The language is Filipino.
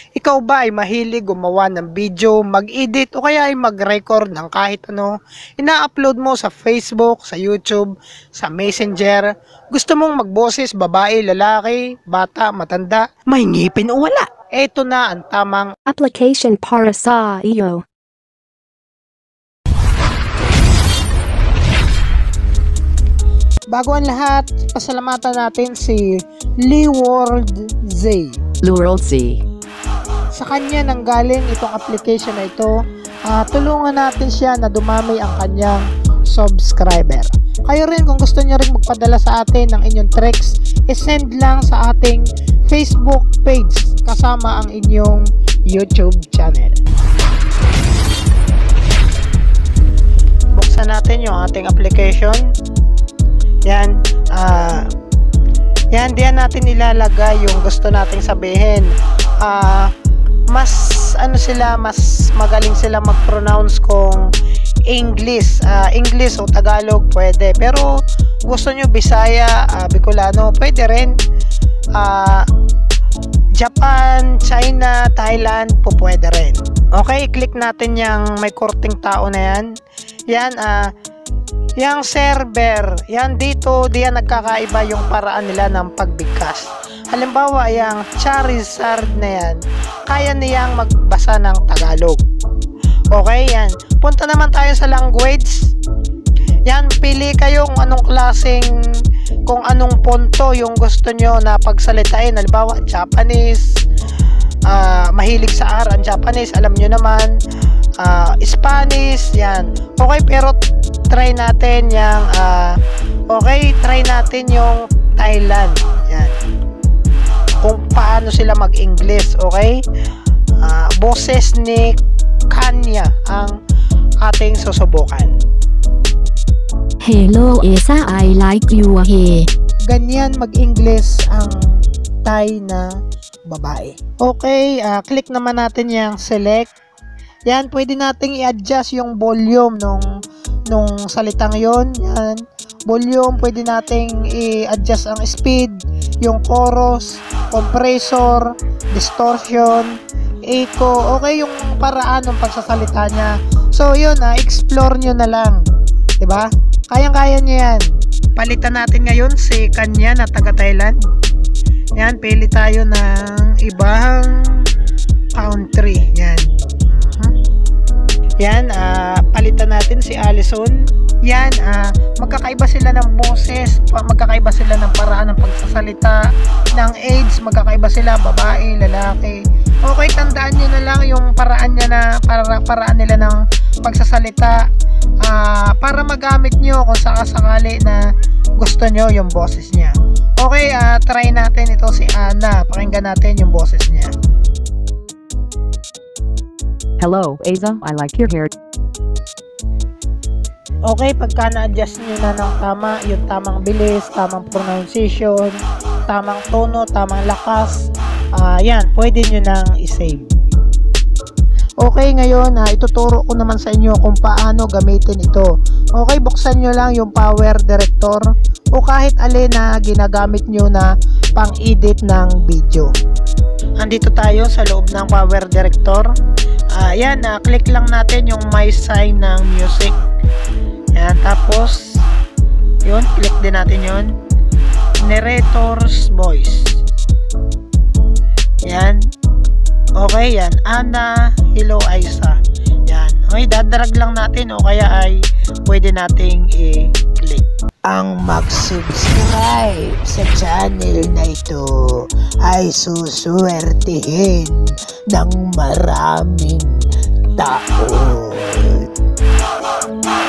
Ikaw ba ay mahilig gumawa ng video, mag-edit o kaya ay mag-record ng kahit ano? Ina-upload mo sa Facebook, sa YouTube, sa Messenger. Gusto mong magboses, babae, lalaki, bata, matanda, may ngipin o wala? Ito na ang tamang application para sa iyo. Bago ang lahat, pasalamatan natin si Leworld Z. Leworld Z. Sa kanya nanggaling itong application na ito. Tulungan natin siya na dumami ang kanyang subscriber. Kayo rin kung gusto niyo rin magpadala sa atin ng inyong tricks, isend lang sa ating Facebook page kasama ang inyong YouTube channel. Buksan natin yung ating application. Yan, diyan natin ilalagay yung gusto nating sabihin. Mas magaling sila mag-pronounce kung English o Tagalog pwede, pero gusto nyo Bisaya, Bicolano pwede rin, Japan, China, Thailand po pwede rin. Okay, click natin yung may korting tao na yan. Yang server, diyan nagkakaiba yung paraan nila ng pagbigkas. Halimbawa, yung Charizard na yan, kaya niyang magbasa ng Tagalog. Okay, yan. Punta naman tayo sa language. Yan, pili kayo kung anong punto yung gusto nyo na pagsalitain. Halimbawa, Japanese, mahilig sa R ang Japanese, alam nyo naman. Spanish, yan. Okay, pero try natin yung Thailand. Yan. Kung paano sila mag-English, okay? Boses ni Kanya ang ating susubukan. Hello Esa, I like you. Hey. Ganyan mag-English ang Thai na babae. Okay, click naman natin yung select. Yan, pwede nating i-adjust yung volume nung salitang yon. Yan, volume, pwede nating i-adjust ang speed, yung chorus, compressor, distortion, echo. Okay, yung paraan ng pagsasalita niya. So yun, explore nyo na lang, diba? Kayang-kaya nyo yan. Palitan natin ngayon si Kanya na taga Thailand. Yan, pili tayo ng ibang country. Yan, palitan natin si Allison. Yan, magkakaiba sila ng boses, magkakaiba sila ng paraan ng pagsasalita, ng age, magkakaiba sila, babae, lalaki. Okay, tandaan nyo na lang yung paraan nila ng pagsasalita, para magamit nyo kung sakasakali na gusto nyo yung boses niya. Okay, try natin ito si Anna. Pakinggan natin yung boses niya. Hello, Asa, I like your hair. Okay, pagka na-adjust nyo na ng tama, yung tamang bilis, tamang pronunciation, tamang tono, tamang lakas, yan, pwede nyo nang i-save. Okay, ngayon, ituturo ko naman sa inyo kung paano gamitin ito. Okay, buksan nyo lang yung Power Director o kahit alin na ginagamit nyo na pang-edit ng video. Andito tayo sa loob ng Power Director. Yan, click lang natin yung may sign ng music. Yan, tapos yun, click din natin yun. Narrator's voice. Yan. Okay, yan. Anna, hello Isa. Yan. Okay, dadrag lang natin o kaya ay pwede nating i-click. Ang mag-subscribe sa channel na ito ay susuwertihin ng maraming taon.